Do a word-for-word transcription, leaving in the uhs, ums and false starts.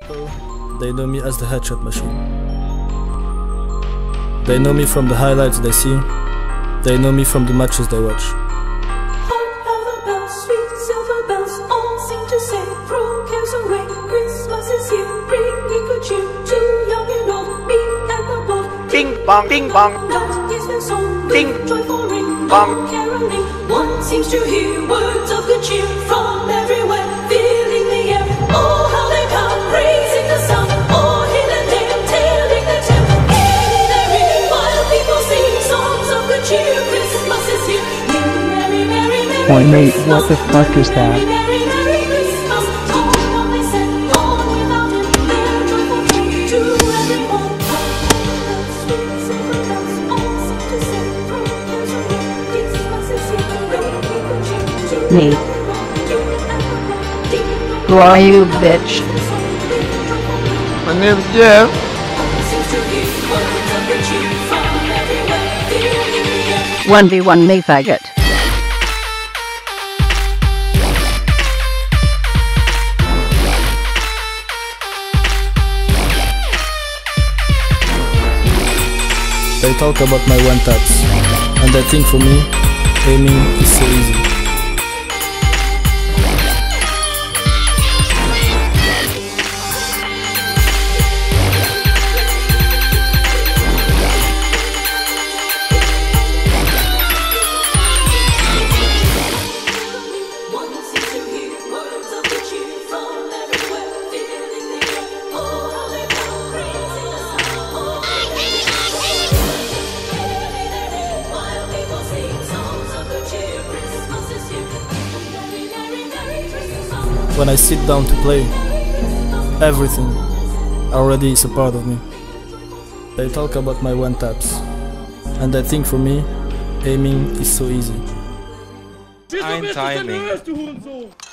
They know me as the headshot machine. They know me from the highlights they see. They know me from the matches they watch. Bing bong, bing bong, bing bong. One seems to hear words of good cheer from everywhere, filling the air. Oh, how they come, raising the sound. Oh, hear the tale, telling the tale. In their ear, while people sing songs of good cheer. Christmas is here. Merry, merry, merry, Boy, mate, what the fuck is that? Merry, merry Christmas. Oh, how they said, on without him, their joyful tree to everyone. Sweet silver bells all seem to say, throw cares away. Christmas is here. Me. Who are you, bitch? My name's Jeff. one v one me, faggot. They talk about my one taps, and I think for me, aiming is so easy. When I sit down to play, everything already is a part of me. They talk about my one taps, and I think for me, aiming is so easy. Ein Timing.